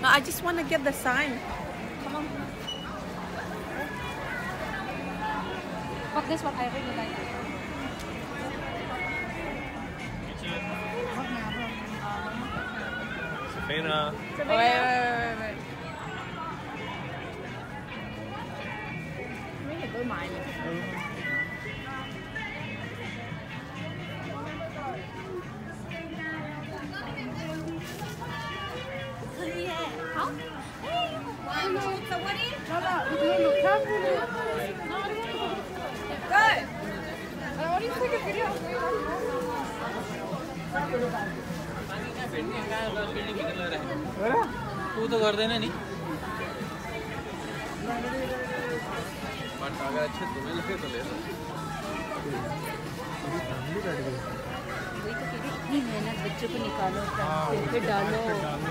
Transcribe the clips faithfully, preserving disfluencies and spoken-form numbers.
No, I just want to get the sign. Come on. But this one I really like. Savannah. Wait, wait, wait, wait. Mấy cái tối mày này. Huh? One, two, so what is? No, no, you look carefully. Good. I want you to take a video. तू तो कर देना नहीं but अगर अच्छे तुम्हें लगे तो ले लो वही तो कह रही इतनी मेहनत बच्चों को निकालो फिर डालो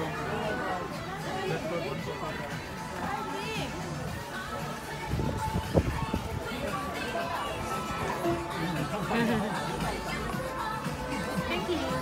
Thank you.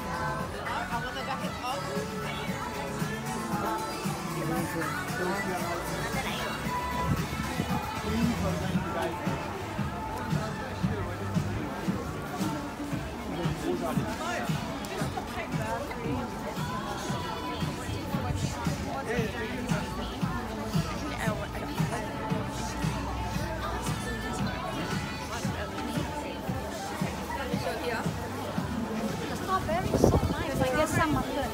The strawberry is so nice. I guess some are good.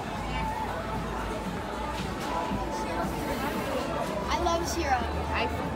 I love syrup. I